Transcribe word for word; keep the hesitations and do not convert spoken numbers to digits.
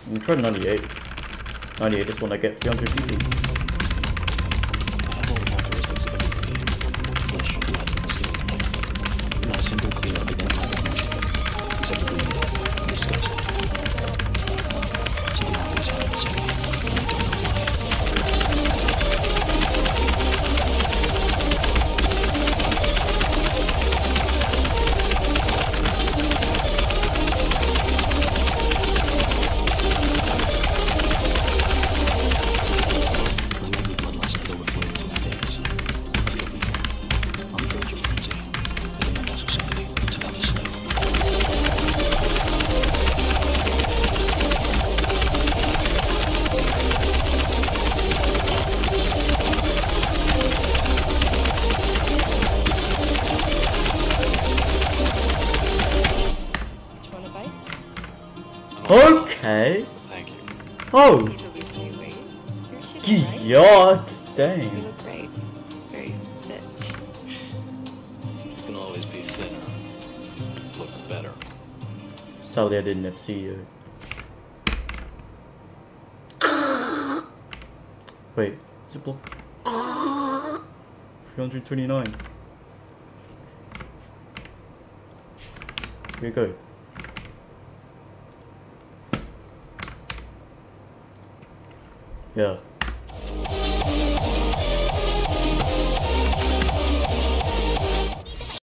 I'm trying ninety-eight. ninety-eight is when I get three hundred P P. I have all the characteristics of every being. Flesh, blood, skin, light. Not a single clear identifiable function. Except greed, disgust. Something always happens to me, and I don't know why. Okay. Thank you. Oh. God You dang. look great. Very fit. You can always be thinner. Look better. Sadly, I didn't F C you. Wait, is it block? three hundred twenty-nine. Here we go. Yeah.